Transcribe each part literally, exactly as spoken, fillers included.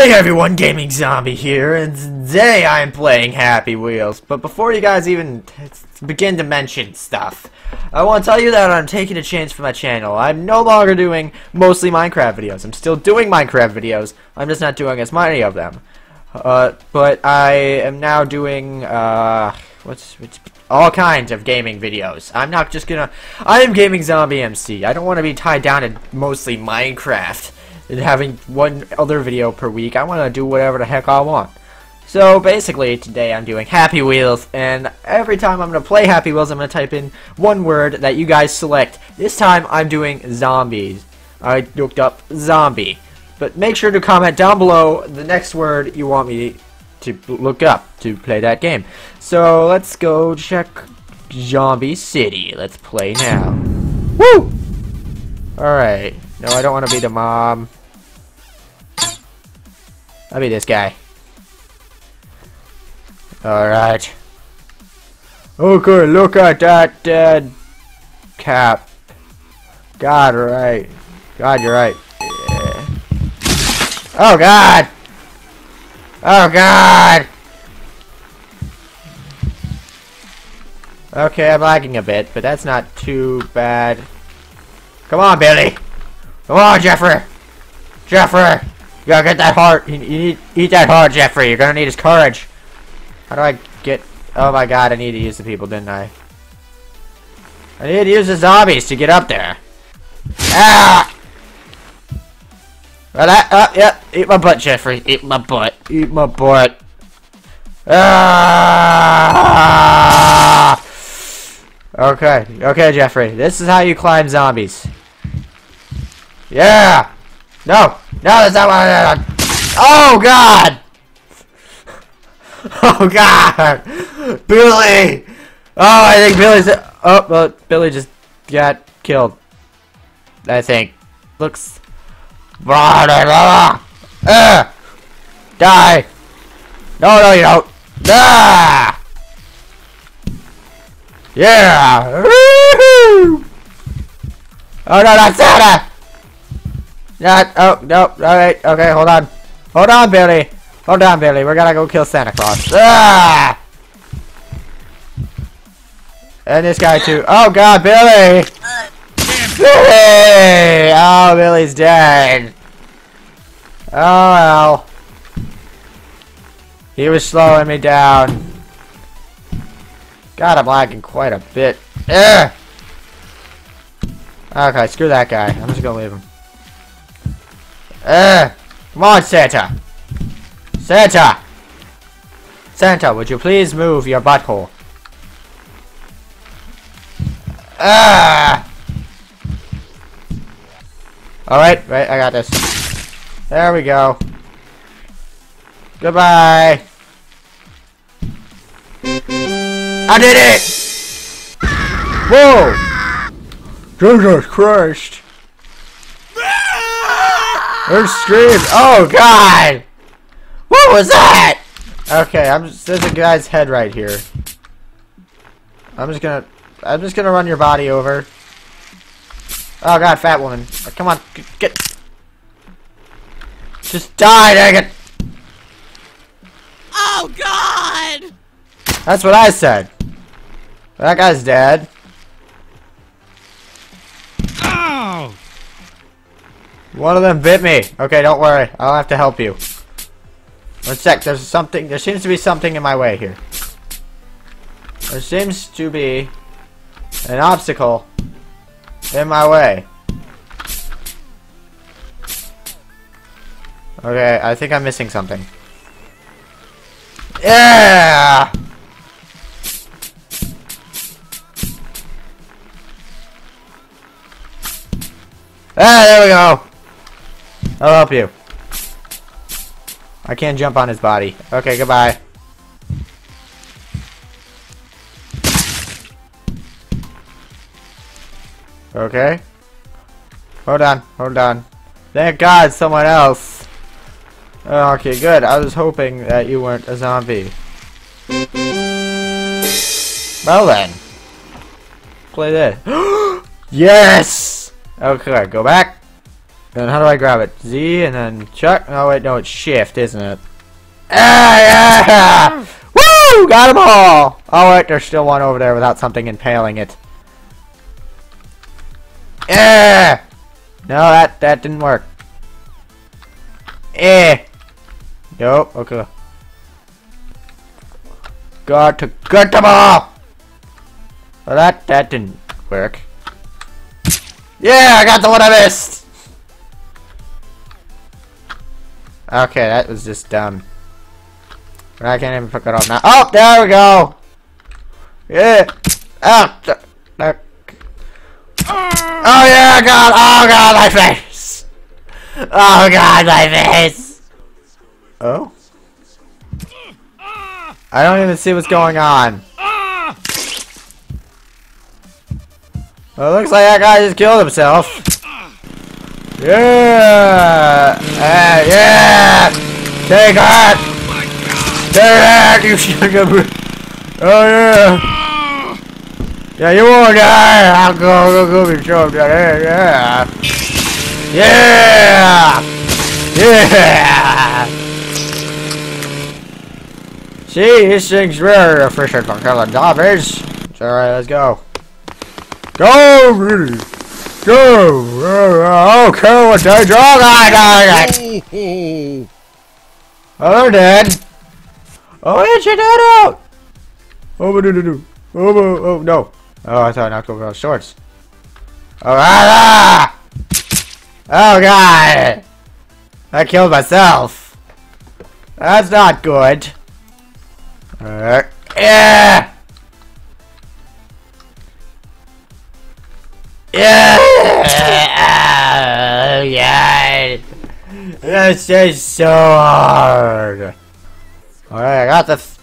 Hey everyone, Gaming Zombie here, and today I'm playing Happy Wheels. But before you guys even begin to mention stuff, I want to tell you that I'm taking a change for my channel. I'm no longer doing mostly Minecraft videos. I'm still doing Minecraft videos, I'm just not doing as many of them. Uh, but I am now doing, uh, what's, what's, all kinds of gaming videos. I'm not just gonna, I am Gaming Zombie M C. I don't want to be tied down to mostly Minecraft and having one other video per week. I want to do whatever the heck I want. So basically today I'm doing Happy Wheels, and every time I'm going to play Happy Wheels I'm going to type in one word that you guys select. This time I'm doing zombies. I looked up zombie. But make sure to comment down below the next word you want me to look up to play that game. So let's go check Zombie City. Let's play now. Woo! Alright. No, I don't want to be the mom. I'll be this guy. Alright. Okay, look at that dead cap. God, right. God, you're right. Yeah. Oh, God! Oh, God! Okay, I'm lagging a bit, but that's not too bad. Come on, Billy! Come on, Jeffrey! Jeffrey! You gotta get that heart. You, you need eat that heart, Jeffrey. You're gonna need his courage. How do I get? Oh my God! I need to use the people, didn't I? I need to use the zombies to get up there. Ah! Well, that, uh, yeah. Eat my butt, Jeffrey. Eat my butt. Eat my butt. Ah! Okay. Okay, Jeffrey. This is how you climb zombies. Yeah! No! No, that's not what I did! Oh, God! Oh, God! Billy! Oh, I think Billy's... Oh, well, Billy just got killed. I think. Looks... Uh, die! No, no, you don't! Ah! Yeah! Woo-hoo! Oh, no, not Santa! Not, oh, no, alright, okay, hold on. Hold on, Billy. Hold on, Billy. We're gonna go kill Santa Claus. Ah! And this guy, too. Oh, God, Billy! Billy! Oh, Billy's dead. Oh, well. He was slowing me down. God, I'm lagging quite a bit. Ugh! Okay, screw that guy. I'm just gonna leave him. Uh, come on, Santa. Santa. Santa, would you please move your butthole? Ah. All right, right. I got this. There we go. Goodbye. I did it. Whoa. Jesus Christ. There's screams. Oh, God! What was that? Okay, I'm just, there's a guy's head right here. I'm just gonna, I'm just gonna run your body over. Oh, God, fat woman. Come on, get. Just die, dang it. Oh, God! That's what I said. That guy's dead. Oh! One of them bit me. Okay, don't worry. I'll have to help you. One sec. There's something. There seems to be something in my way here. There seems to be an obstacle in my way. Okay, I think I'm missing something. Yeah! Ah, there we go. I'll help you. I can't jump on his body. Okay, goodbye. Okay. Hold on, hold on. Thank God, someone else. Okay, good. I was hoping that you weren't a zombie. Well then. Play this. Yes! Okay, go back. And how do I grab it? Z and then check. Oh wait, no, it's shift, isn't it? Ah, yeah! Woo! Got them all! Oh wait, there's still one over there without something impaling it. Yeah! No, that that didn't work. Eh. Nope, okay. Got to get them all! Well, that, that didn't work. Yeah, I got the one I missed! Okay, that was just dumb. I can't even pick it up now. Oh, there we go! Yeah! Oh, oh, oh yeah, God! Oh God, my face! Oh God, my face! Oh? I don't even see what's going on. Well, it looks like that guy just killed himself. Yeah! Uh, yeah! Take that! Take that, you son of a... Oh yeah! Yeah, you won't die! I'll go, go, go, be sure. Yeah! Yeah! Yeah! See, this thing's very efficient for killing zombies. Alright, let's go. Go, really. Go. Uh, okay, what's that? Oh, God, God, God. Oh, they're dead. Oh, it's your dad out. Oh, do, do, do. Oh, oh, oh, no. Oh, I thought I knocked over those shorts. Oh, ah, ah. Oh, God. I killed myself. That's not good. Uh, yeah! Yeah! Oh, yeah! This is so hard! Alright, I got this.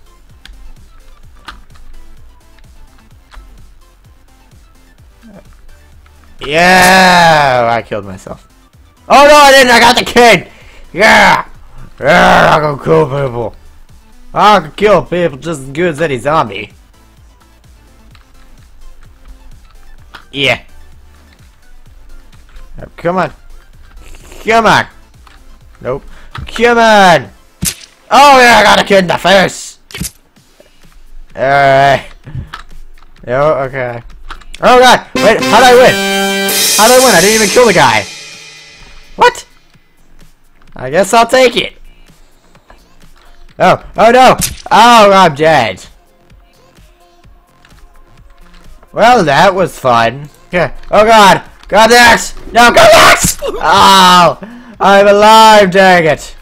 Yeah! I killed myself. Oh no, I didn't! I got the kid! Yeah! Yeah! I can kill people! I can kill people just as good as any zombie. Yeah. Oh, come on. Come on. Nope. Come on. Oh yeah, I got a kid in the face. Alright. No, okay. Oh God. Wait, how did I win? How did I win? I didn't even kill the guy. What? I guess I'll take it. Oh, oh no! Oh, I'm dead. Well, that was fun. Yeah. Oh God! Got the axe! No, go axe! Oh, I'm alive, dang it!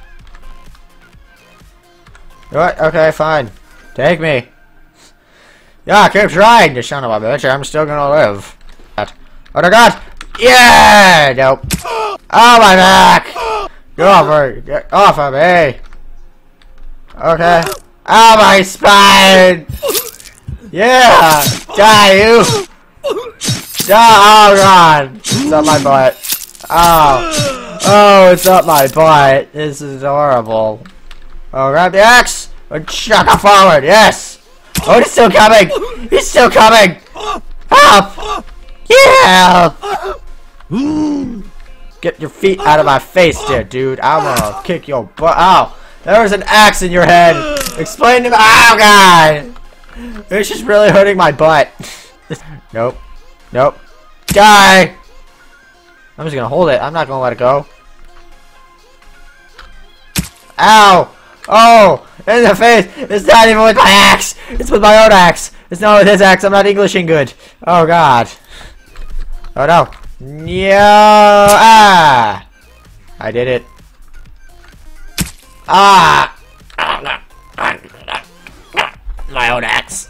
What? Okay, fine. Take me. Yeah, keep trying, you son of a bitch. I'm still gonna live. Oh my God! Yeah! Nope. Oh my back! Get off her! Get off of me! Okay. Oh my spine! Yeah! Die, you! Die! Oh God! It's up my butt. Oh. Oh, it's up my butt. This is horrible. Oh, grab the axe! And chuck it forward! Yes! Oh, he's still coming! He's still coming! Help! Yeah! Get your feet out of my face there, dude. I'm gonna kick your butt. Ow! There was an axe in your head. Explain to me. Oh God! It's just really hurting my butt. Nope. Nope. Die! I'm just gonna hold it. I'm not gonna let it go. Ow! Oh! In the face! It's not even with my axe! It's with my own axe! It's not with his axe. I'm not Englishing good. Oh God. Oh no. No! Ah! I did it. Ah! My own axe.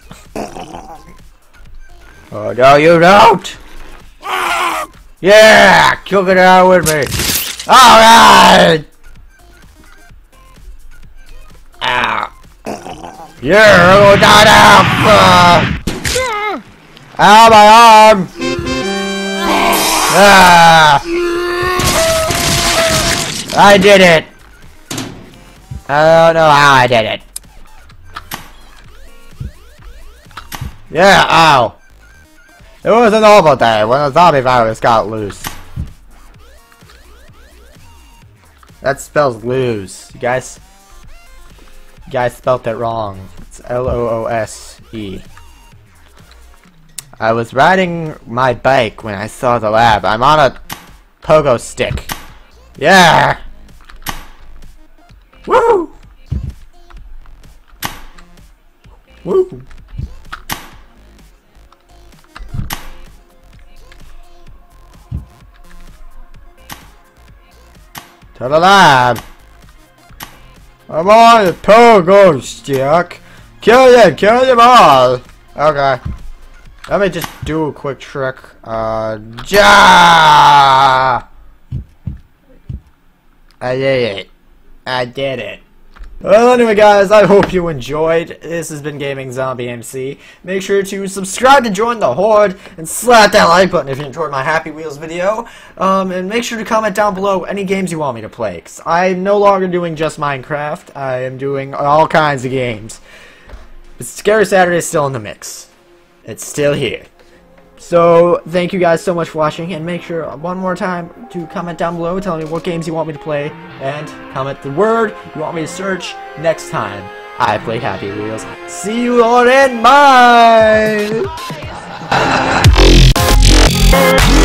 Oh no, you don't! Yeah! Kill it out with me! Alright! Ah! Yeah! Oh, down, down! Uh, ow, my arm! Ah! I did it! I don't know how I did it. Yeah, ow. It was a normal day when the zombie virus got loose. That spells lose. You guys, you guys spelt it wrong. It's L O O S E. I was riding my bike when I saw the lab. I'm on a pogo stick. Yeah! Woo! Woo! To the lab! I'm on a pogo stick! Kill them! Kill them all! Okay. Let me just do a quick trick. Uh, ja! I did it. I did it. Well, anyway, guys, I hope you enjoyed. This has been Gaming Zombie M C. Make sure to subscribe to join the Horde, and slap that like button if you enjoyed my Happy Wheels video. Um, and make sure to comment down below any games you want me to play, 'cause I'm no longer doing just Minecraft. I am doing all kinds of games. But Scary Saturday is still in the mix. It's still here. So, thank you guys so much for watching, and make sure one more time to comment down below telling me what games you want me to play, and comment the word you want me to search next time I play Happy Wheels. See you all in. Bye!